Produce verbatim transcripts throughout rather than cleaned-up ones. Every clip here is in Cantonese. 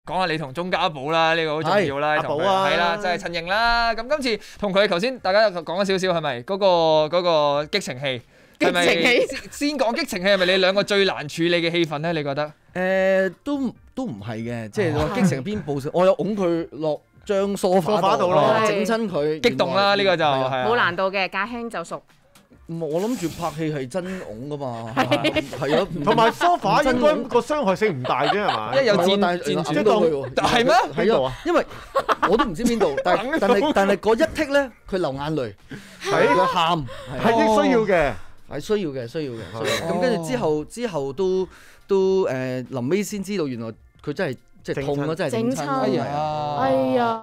講下你同鐘家寶啦，呢個好重要啦， 阿寶啊， 係啦，就係陳瑩啦。咁今次同佢頭先大家講咗少少，係咪嗰個嗰個激情戲？係咪先講激情戲係咪你兩個最難處理嘅戲份咧？你覺得？ 誒，都都唔係嘅，即係話激情邊部，我有擁佢落張梳化度咯，整親佢， 激動啦！呢個就冇難度嘅，駕輕就熟。 我諗住拍戲係真擁噶嘛，係啊， 同埋梳化應該個傷害性唔大啫，係嘛？ 因為有箭箭箭轉到佢， 係咩？ 係啊，因為我都唔知邊度，但係但係但係嗰一剔咧，佢流眼淚，係佢喊， 係應需要嘅， 係需要嘅，需要嘅。咁跟住之後之後都都誒臨尾先知道，原來佢真係即係痛咯，真係整親。 哎呀，哎呀！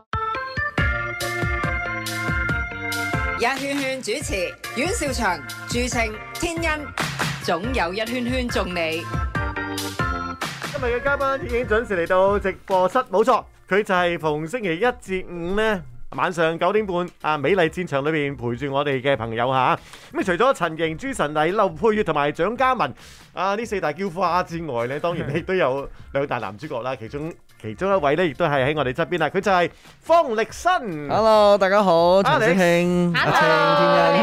一圈圈主持阮兆祥、朱晴、天恩，總有一圈圈中你。 今日嘅嘉賓已經準時嚟到直播室，冇錯，佢就係逢星期一至五呢晚上九點半啊美麗戰場裏邊陪住我哋嘅朋友嚇。咁除咗陳瑩、朱晨麗、劉佩玥同埋蔣嘉文啊呢四大嬌花之外呢，當然亦都有兩大男主角啦，其中。其中一位咧，亦都係喺我哋側邊啦。佢就係方力申。 Hello， 大家好，陳子慶、阿晴、天恩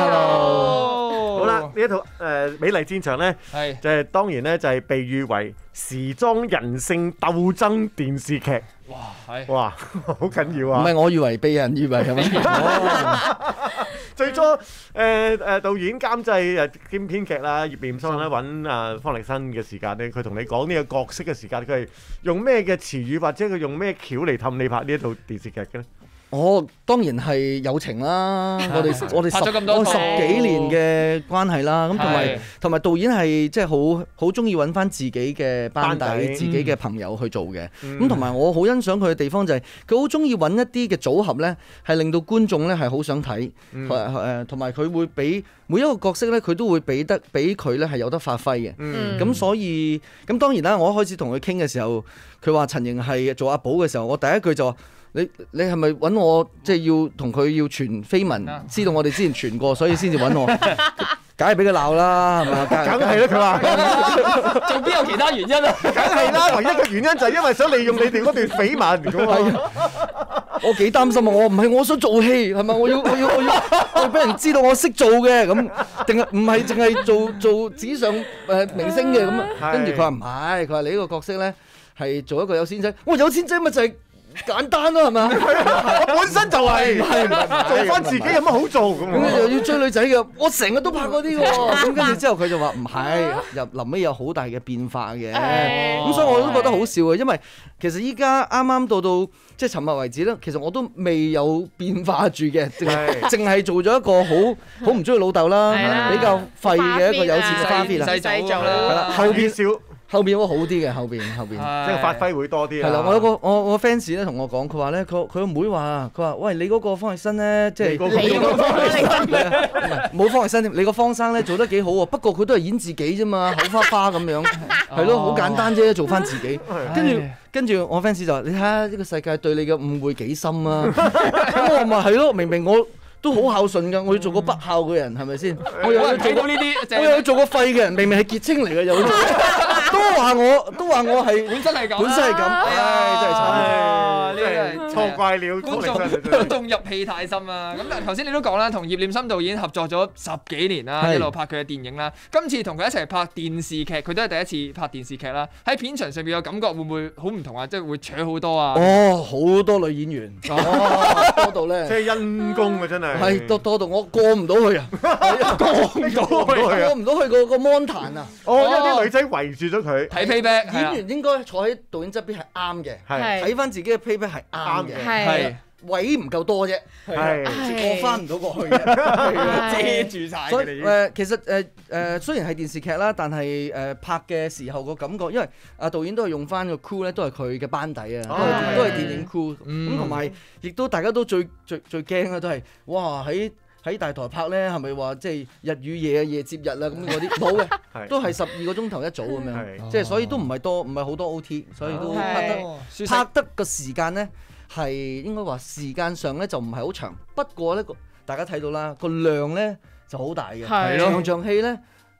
，Hello。 好啦，呢一套誒《美麗戰場》咧，係就係當然咧，就係被譽為時裝人性鬥爭電視劇。哇，係哇，好緊要啊！ 唔係我以為被人以為係咪？ 最初誒誒導演監製誒兼編劇啦，葉念琛咧揾啊方力申嘅時間咧，佢同你講呢個角色嘅時間，佢係用咩嘅詞語或者佢用咩橋嚟氹你拍呢一套電視劇嘅咧？ 我當然係友情啦，我哋我哋拍咗咁多十幾年嘅關係啦，咁同埋同埋導演係即係好好中意揾翻自己嘅班底、自己嘅朋友去做嘅，咁同埋我好欣賞佢嘅地方就係佢好中意揾一啲嘅組合呢，係令到觀眾呢係好想睇，誒同埋佢會俾每一個角色呢，佢都會俾得俾佢呢係有得發揮嘅，咁所以咁當然啦，我一開始同佢傾嘅時候，佢話陳瑩係做阿寶嘅時候，我第一句就話。你你係咪揾我即係要同佢要傳緋聞，知道我哋之前傳過，所以先至揾我，梗係俾佢鬧啦，係咪？ 梗係啦，佢話， 仲邊有其他原因啊？ 梗係啦，唯一嘅原因就係因為想利用你哋嗰段緋聞咁啊！ 我幾擔心啊！我唔係我想做戲，係咪？我要我要我要我要俾人知道我識做嘅咁，定係唔係淨係做做紙上誒明星嘅咁啊？跟住佢話唔係，佢話你呢個角色咧係做一個有錢仔，我有錢仔咪就係。簡單咯，係咪？ 我本身就係、是，做翻自己有乜好做咁？ 咁又要追女仔嘅，我成日都拍嗰啲嘅喎。咁跟住之後佢就話唔係，入臨尾有好大嘅變化嘅。咁所以我都覺得好笑嘅，因為其實依家啱啱到到即係尋日為止咧，其實我都未有變化住嘅，淨係淨係做咗一個好好唔中意老豆啦，比較廢嘅一個有錢嘅花 fit 啦， 細做啦， 係啦， 後邊少。 後邊會好啲嘅，後邊後邊即係發揮會多啲啊！ 係啦，我有個我我 fans 咧同我講，佢話咧佢佢個妹話，佢話喂你嗰個方力申咧，即係你嗰個方力申唔係冇方力申，你個方生咧做得幾好喎，不過佢都係演自己啫嘛，口花花咁樣，係咯，好簡單啫，做翻自己。跟住跟住我 fans 就話：你睇下呢個世界對你嘅誤會幾深啊！咁我咪係咯，明明我。都好孝順㗎，我要做個不孝嘅人，係咪先？我又要做到呢啲，我又要做個廢嘅人，明明係結清嚟嘅，又要做，都話我，都話我係本身係咁， 本身係咁，唉，真係慘， 呢個真係錯怪了觀眾，觀眾入戲太深啦。咁但係頭先你都講啦，同葉念琛導演合作咗十幾年啦，一路拍佢嘅電影啦。今次同佢一齊拍電視劇，佢都係第一次拍電視劇啦。喺片場上邊嘅感覺會唔會好唔同啊？即係會搶好多啊？ 哦，好多女演員，哦，多到咧， 即係因公啊，真係。 係多多到我過唔到去啊，過唔到去，過唔到去個個 mon 壇啊！ 哦，因為啲女仔圍住咗佢睇 playback， 演員應該坐喺導演側邊係啱嘅，睇翻自己嘅 playback 係啱嘅， 係位唔夠多啫，係過翻唔到過去嘅， 遮住晒。 所以誒，其實誒誒，雖然係電視劇啦，但係誒拍嘅時候個感覺，因為啊導演都係用翻個 crew 咧，都係佢嘅班底啊，都係都係電影 crew，咁同埋亦都大家都最最最驚咧，都係哇喺喺大台拍咧，係咪話即係日與夜啊，夜接日啊咁嗰啲冇嘅，都係十二個鐘頭一組咁樣，即係所以都唔係多，唔係好多 O T，所以都拍得拍得個時間咧係應該話時間上咧就唔係好長，不過咧大家睇到啦個量咧就好大嘅，場場戲咧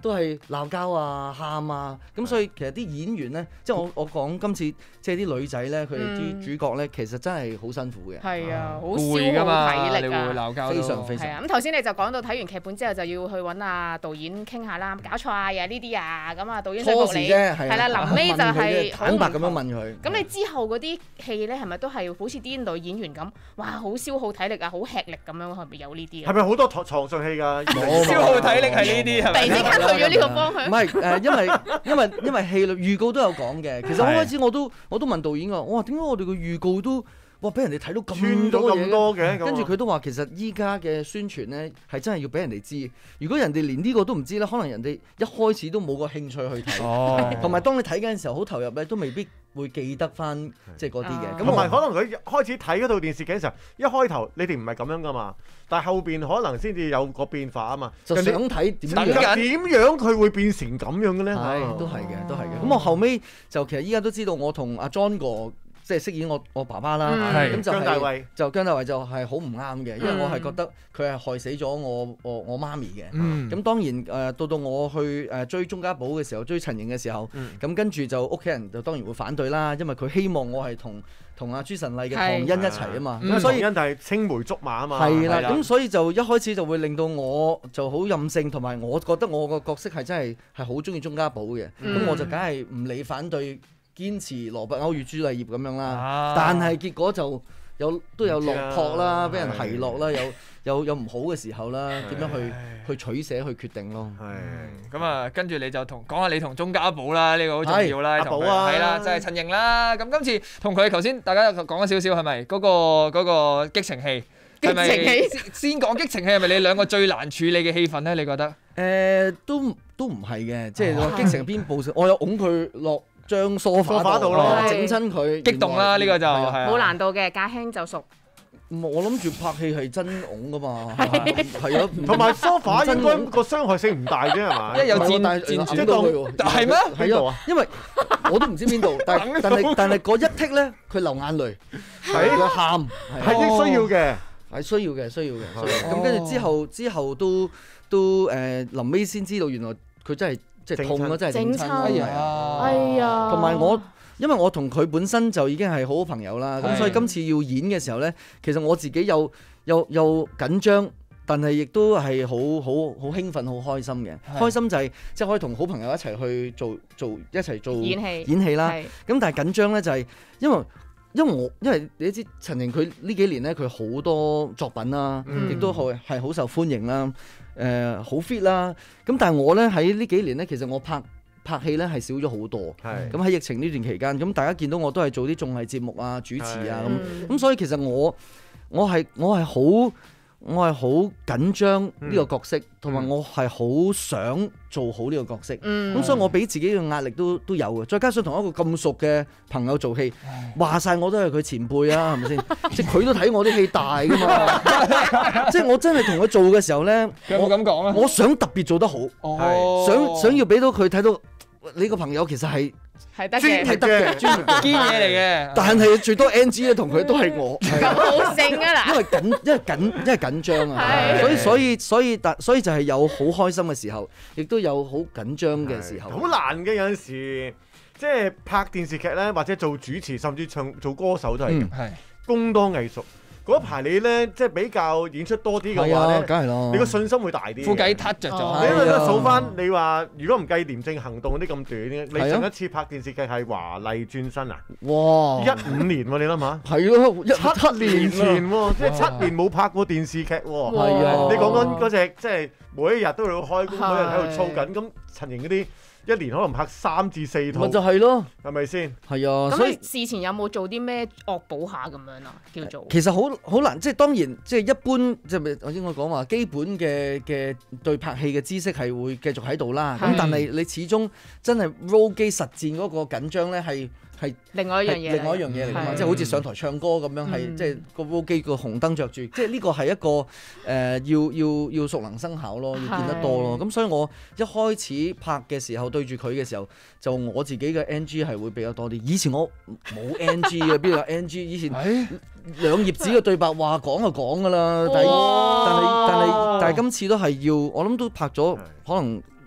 都係鬧交啊、喊啊，咁所以其實啲演員咧，即係我我講今次即係啲女仔咧，佢哋啲主角咧，其實真係好辛苦嘅。 係啊，好攰㗎嘛， 消耗體力啊， 你會鬧交非常非常。 係啊，咁頭先你就講到睇完劇本之後就要去揾阿導演傾下啦，搞錯啊，又係呢啲啊，咁啊導演說服你，係啦，臨尾就係坦白咁樣問佢。 咁你之後嗰啲戲咧，係咪都係好似啲女演員咁，哇，好消耗體力啊，好吃力咁樣，係咪有呢啲啊？ 係咪好多床床上戲㗎？ 消耗體力係呢啲係咪？ 突然之間去咗呢個方向。 唔係誒，因為因為因為戲裏預告都有講嘅。其實我開始我都我都問導演㗎，我話點解我哋個預告都哇俾人哋睇到咁多嘢嘅？跟住佢都話其實依家嘅宣傳咧係真係要俾人哋知。如果人哋連呢個都唔知咧，可能人哋一開始都冇個興趣去睇。哦。同埋當你睇緊嘅時候好投入咧，都未必會記得翻即係嗰啲嘅。咁同埋可能佢開始睇嗰套電視劇嘅時候，一開頭你哋唔係咁樣㗎嘛，但係後邊可能先至有個變化啊嘛。 就想睇點樣點樣佢會變成咁樣嘅咧？ 係都係嘅，都係嘅。咁我後尾就其實依家都知道，我同阿 John 哥。即係飾演我我爸爸啦，咁就姜大衛就姜大衛就係好唔啱嘅，因為我係覺得佢係害死咗我我我媽咪嘅。咁當然誒到到我去誒追鐘家寶嘅時候，追陳瑩嘅時候，咁跟住就屋企人就當然會反對啦，因為佢希望我係同同阿朱晨麗嘅唐欣一齊啊嘛。咁所以唐欣就係青梅竹馬啊嘛。 係啦，咁所以就一開始就會令到我就好任性，同埋我覺得我個角色係真係係好中意鐘家寶嘅，咁我就梗係唔理反對。堅持羅拔歐與朱麗葉咁樣啦，啊、但係結果就有都有落魄啦，俾人奚落啦，有有有唔好嘅時候啦，點樣去去取捨去決定咯。 係咁啊，跟住你就同講下你同鐘家寶啦，呢、呢個好重要啦， 阿寶啊， 係啦，就係、係、陳瑩啦。咁今次同佢頭先大家講咗少少係咪嗰個嗰、嗰個激情戲？ 激情戲先講激情戲係咪你兩個最難處理嘅戲份咧？你覺得？誒、 呃，都都唔係嘅，即係話激情邊部我有擁佢落張梳化度咯，整親佢， 激動啦！呢個就冇難度嘅，駕輕就熟。 我諗住拍戲係真擁噶嘛，係啊， 同埋梳化應該個傷害性唔大啫係嘛？ 因為有箭箭轉到去喎，係咩？ 係啊，因為我都唔知邊度，但係但係但係嗰一剔咧，佢流眼淚，係佢喊， 係啲需要嘅， 係需要嘅，需要嘅。咁跟住之後之後都都誒臨尾先知道原來佢真係。即係痛咯，真係整親。 哎呀，哎呀！ 同埋我，因為我同佢本身就已經係好好朋友啦，咁所以今次要演嘅時候咧，其實我自己又又又緊張，但係亦都係好好好興奮、好開心嘅。開心就係即係可以同好朋友一齊去做做一齊做演戲演戲啦。咁但係緊張咧就係因為因為我因為你都知陳瑩佢呢幾年咧佢好多作品啦，亦都係係好受歡迎啦。誒好 fit 啦，咁但係我咧喺呢幾年咧，其實我拍拍戲咧係少咗好多。係咁喺疫情呢段期間，咁大家見到我都係做啲綜藝節目啊、主持啊咁，咁所以其實我我係我係好我係好緊張呢個角色，同埋我係好想做好呢個角色。咁所以我俾自己嘅壓力都都有嘅，再加上同一個咁熟嘅朋友做戲，話晒我都係佢前輩啊，係咪先？即係佢都睇我啲戲大㗎嘛。即係我真係同佢做嘅時候咧， 佢有冇咁講啊？ 我想特別做得好，想想要俾到佢睇到你個朋友其實係。 係得嘅， 係得嘅，專業嘅堅嘢嚟嘅。 但係最多 N G 咧，同佢都係我。 咁好勝啊嗱！ 因為緊，因為緊，因為緊張啊，所以所以所以但所以就係有好開心嘅時候，亦都有好緊張嘅時候。 好難嘅有陣時，即係拍電視劇咧，或者做主持，甚至唱做歌手都係咁。係工多藝熟。嗰排你咧，即係比較演出多啲嘅話咧， 梗係咯， 你個信心會大啲。 副計撻着咗。 你因為數翻你話，如果唔計廉政行動嗰啲咁短嘅，你上一次拍電視劇係華麗轉身啊？ 哇！ 一五年喎，你諗下。係咯， 七年前喎，即係七年冇拍過電視劇喎。 係啊， 你講緊嗰隻即係每一日都要開工，每日喺度操緊。咁陳瑩嗰啲。一年可能拍三至四套， 咪就係咯， 係咪先？ 係啊， 咁你事前有冇做啲咩惡補下咁樣啊？叫做其實好好難，即係當然，即係一般，即係咪頭先我講話基本嘅嘅對拍戲嘅知識係會繼續喺度啦。咁但係你始終真係 roll 機實戰嗰個緊張咧係。係另外一樣嘢， 另外一樣嘢嚟㗎嘛，即係好似上台唱歌咁樣，係即係個 roll 機個紅燈着住，即係呢個係一個誒要要要熟能生巧咯，要見得多咯。咁所以我一開始拍嘅時候對住佢嘅時候，就我自己嘅 N G 係會比較多啲。以前我冇 N G 嘅，邊度有 N G？ 以前兩頁紙嘅對白話講就講㗎啦，但係但係但係但係今次都係要，我諗都拍咗可能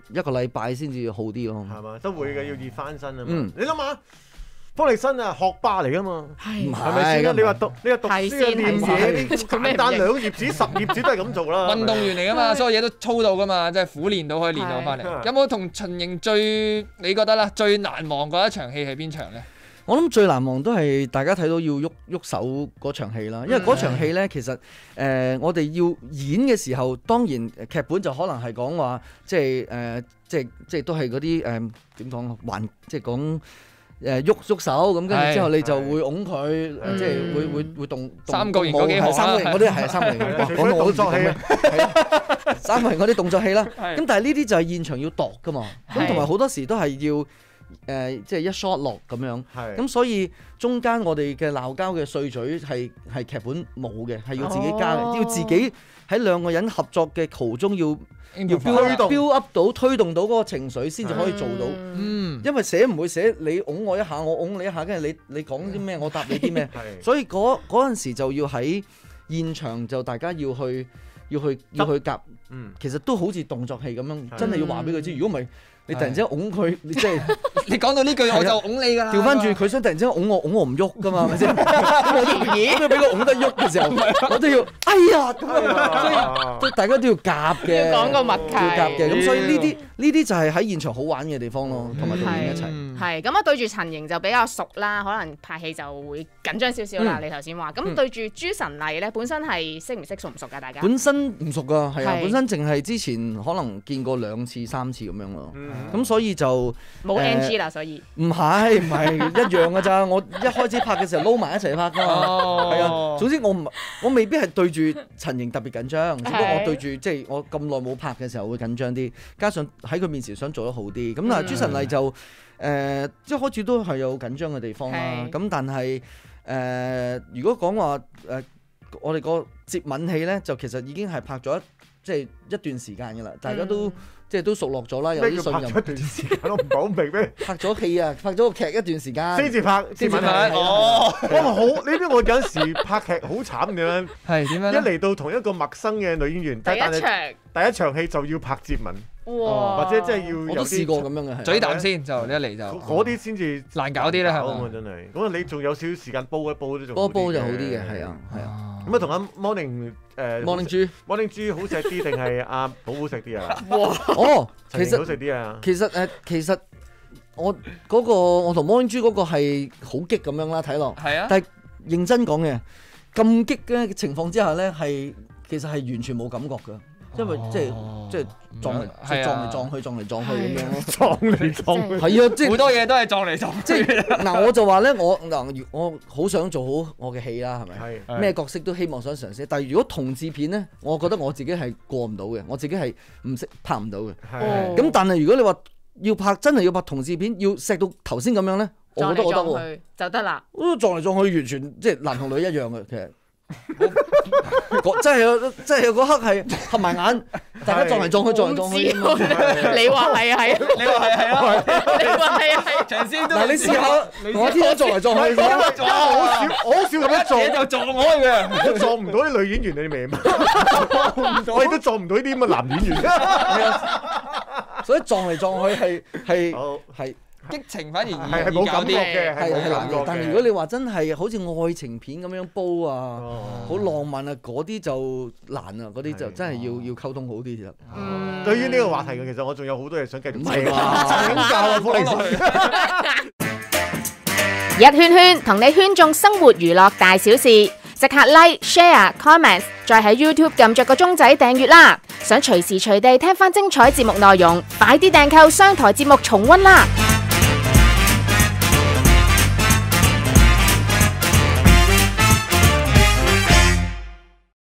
一個禮拜先至好啲咯。 係嘛，都會嘅，要熱翻身啊嘛。 嗯， 你諗下。方力申啊，學霸嚟噶嘛， 係係咪先啊？你話讀你話讀書啊、練嘢啲簡單兩頁紙、十頁紙都係咁做啦。 運動員嚟噶嘛，所有嘢都操到噶嘛，即係苦練到可以練到翻嚟。有冇同陳瑩最你覺得啦最難忘嗰一場戲係邊場咧？ 我諗最難忘都係大家睇到要喐喐手嗰場戲啦，因為嗰場戲咧其實誒、呃、我哋要演嘅時候，當然劇本就可能係講話即係誒、呃、即係即係都係嗰啲誒點講還即係講。誒喐喐手咁，跟住之後你就會擁佢，即係會會會動三角形嗰幾行三角形嗰啲係三角形，講到我都作戲啊，三角形嗰啲動作戲啦。咁但係呢啲就係現場要度噶嘛，咁同埋好多時都係要誒即係一 shot 落咁樣。咁所以中間我哋嘅鬧交嘅碎嘴係係劇本冇嘅，係要自己加嘅，要自己喺兩個人合作嘅途中要。要 build up 到推動到嗰個情緒先至可以做到，嗯，因為寫唔會寫你擁我一下，我擁你一下，跟住你你講啲咩，我答你啲咩，所以嗰嗰陣時就要喺現場就大家要去要去要去夾，嗯，其實都好似動作戲咁樣，真係要話俾佢知，如果唔係。你突然之間擁佢，你即係你講到呢句我就擁你㗎啦。調翻轉佢想突然之間擁我，擁我唔喐㗎嘛，係咪先？咁我都嘢都俾佢擁得喐嘅時候，我都要哎呀咁樣，所以都大家都要夾嘅， 要講個默契， 要夾嘅。咁所以呢啲呢啲就係喺現場好玩嘅地方咯，同埋導演一齊。 係咁啊，對住陳瑩就比較熟啦，可能拍戲就會緊張少少啦。你頭先話咁對住朱晨麗咧，本身係識唔識熟唔熟㗎？大家本身唔熟㗎，係啊，本身淨係之前可能見過兩次三次咁樣咯。咁所以就冇 N G 啦，所以唔係唔係一樣㗎咋？我一開始拍嘅時候撈埋一齊拍㗎嘛，係啊。總之我唔我未必係對住陳瑩特別緊張，只不過我對住即係我咁耐冇拍嘅時候會緊張啲，加上喺佢面前想做得好啲。咁嗱，朱晨麗就誒一開始都係有緊張嘅地方啦。咁但係誒如果講話誒我哋個接吻戲咧，就其實已經係拍咗一即係一段時間㗎啦，大家都。即係都熟絡咗啦，有啲信任。 拍咗一段時間，我唔係好明咩？ 拍咗戲啊，拍咗個劇一段時間。 先至拍，先至拍。哦，哇好！呢啲我有陣時拍劇好慘嘅啦。 係點樣？ 一嚟到同一個陌生嘅女演員， 第一場第一場戲就要拍接吻。哇！或者即係要有啲。 我都試過咁樣嘅。 嘴啖先就一嚟就。 嗰啲先至難搞啲啦，係嘛？ 真係。咁你仲有少少時間煲一煲都仲。 煲一煲就好啲嘅，係啊，係啊。 咁啊，同阿 Morning 誒 Morning 豬 Morning 豬好食啲定係阿寶好食啲啊？ 哇！哦，其實好食啲啊。 其實誒，其實我嗰個我同 Morning 豬嗰個係好激咁樣啦，睇落。 係啊。 但係認真講嘅，咁激嘅情況之下咧，係其實係完全冇感覺㗎。因為即係即係撞嚟撞嚟撞去撞嚟撞去咁樣咯， 撞嚟撞去係啊！即係好多嘢都係撞嚟撞去。 即係嗱，我就話咧，我嗱我好想做好我嘅戲啦，係咪？係咩角色都希望想嘗試。但係如果同志片咧，我覺得我自己係過唔到嘅，我自己係唔識拍唔到嘅。咁但係如果你話要拍真係要拍同志片，要錫到頭先咁樣咧，我覺得我得喎， 就得啦。 撞嚟撞去完全即係男同女一樣嘅，其實。真係真係嗰刻係合埋眼，大家撞嚟撞去撞嚟撞去。 你話係啊係啊， 你話係係啊， 你話係啊係。 長先都嗱，你試下我天都撞嚟撞去， 我好少我好少咁樣撞， 就撞開嘅， 我撞唔到啲女演員，你明嘛？我亦都撞唔到啲咁嘅男演員。 所以撞嚟撞去係係係。 激情反而係係冇感覺嘅，係係難嘅。 但係如果你話真係好似愛情片咁樣煲啊，好浪漫啊，嗰啲就難啊，嗰啲就真係要要溝通好啲其實。 對於呢個話題嘅，其實我仲有好多嘢想繼續請教啊，方力申。 一圈圈同你圈中生活娛樂大小事，即刻 like、share、comment， 再喺 YouTube 撳着個鐘仔訂閱啦！想隨時隨地聽翻精彩節目內容，快啲訂購商台節目重溫啦！